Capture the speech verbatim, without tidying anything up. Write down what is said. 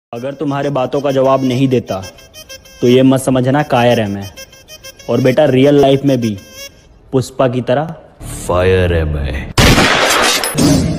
अगर तुम्हारे बातों का जवाब नहीं देता तो ये मत समझना कायर है मैं। और बेटा रियल लाइफ में भी पुष्पा की तरह फायर है मैं।